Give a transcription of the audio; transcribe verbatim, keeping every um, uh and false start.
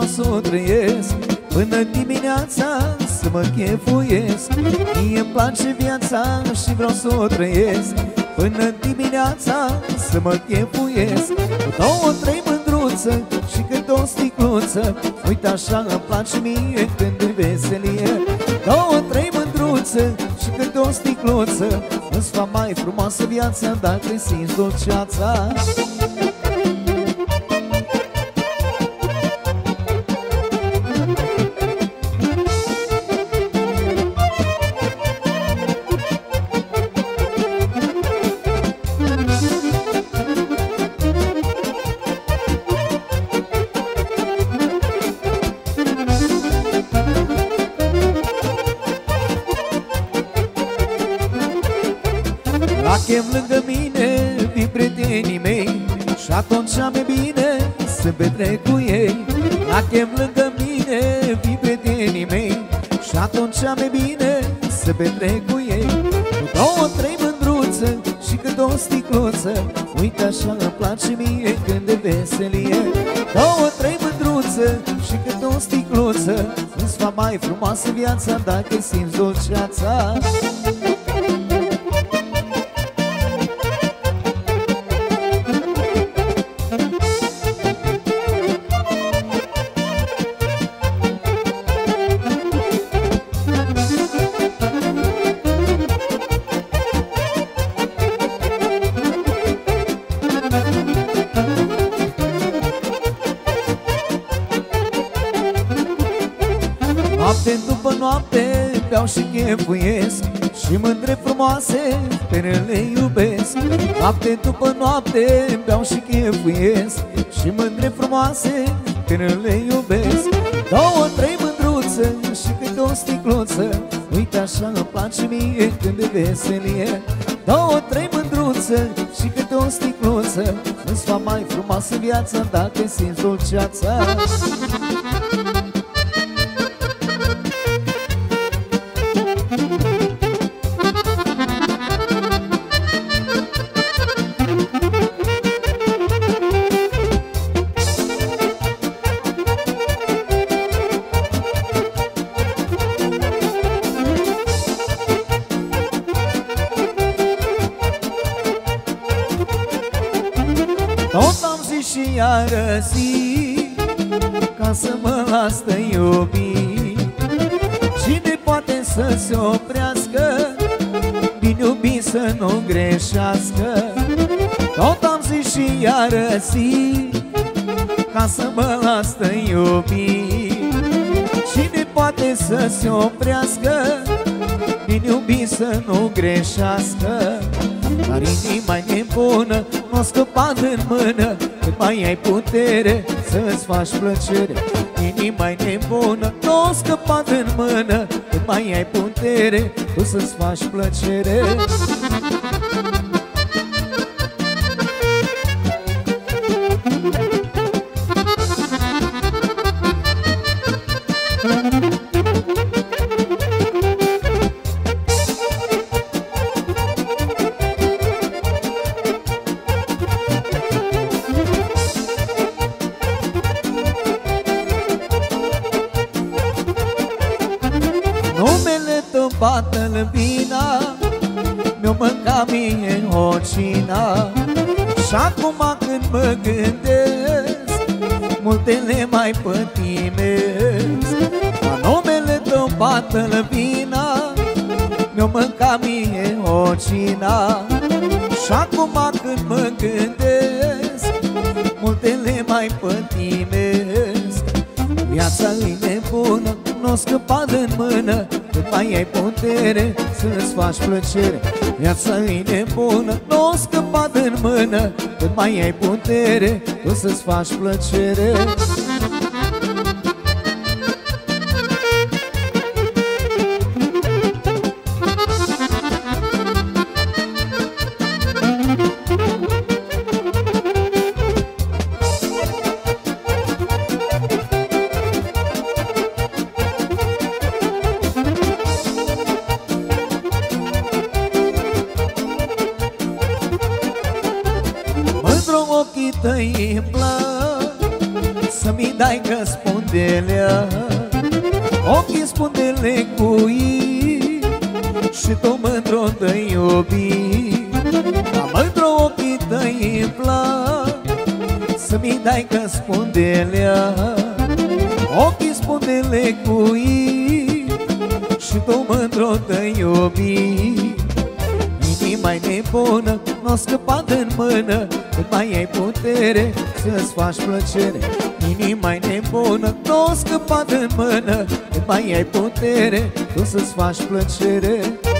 să o trăiesc până dimineața, să mă chefuiesc. Mie-mi place viața și vreau să o trăiesc până dimineața, să mă chefuiesc. Cu două, trei mândruță și câte o sticluță, uite așa îmi place mie când e veselie. Două, trei mândruță și câte o sticluță, îți fac mai frumoasă viața dacă simți dulceața. La chem lângă mine vin prietenii mei și atunci mi-e bine să petrec cu ei. La chem lângă mine vin prietenii mei și atunci mi-e bine să petrec cu ei. Cu două, trei mândruță și câte o sticluță, uite așa îmi place mie când e veselie. Două, trei mândruță și câte o sticluță, îți fac mai frumoasă viața dacă simți dulceața. Noapte după noapte beau și chefuiesc și mândre frumoase pe le iubesc. Noapte după noapte beau și chefuiesc și mândre frumoase pe le iubesc. Două, trei mândruță și câte o sticluță, uite așa îmi place mie când e veselie. Două, trei mândruță și câte o sticluță, îți fac mai frumoasă viața dacă simți dulceața. Tot am zis și iară zi, ca să mă las de iubi. Cine poate să se oprească, din iubit să nu greșească. Tot am zis și iară zi, ca să mă las de iubi. Cine poate să se oprească, din iubit să nu greșească. Dar inima-i nebună, n-o scăpat în mână, cât mai ai putere să-ți faci plăcere. Inima-i nebună, n-o scăpat în mână, cât mai ai putere tu să-ți faci plăcere. Numele tău bată-l vina, mi-o mânca mie ocina. Și acum când mă gândesc, multele mai pătimesc. La numele tău bată-l vina, mi-o mânca mie ocina. Și acum când mă gândesc, multele mai pătimesc. Viața-i nebună, n-o scăpat în mână, cât mai ai putere să-ți faci plăcere. Viața-i nebună, n-o scăpat în mână, cât mai ai putere tu să-ți faci plăcere. Ochii tăi îmi plac, să spundelea, ochii spundele cui, și tu mândru te iubi. Ca mândru ochii tăi îmi plac, să-mi dai că spundelea, ochii spundele cui, și tu mândru te iubi. Inima-i nebună, n-o scăpat în mână, cât mai ai putere să-ți faci plăcere. Inima-i nebună, n-o scăpat în mână, cât mai ai putere tu să-ți faci plăcere.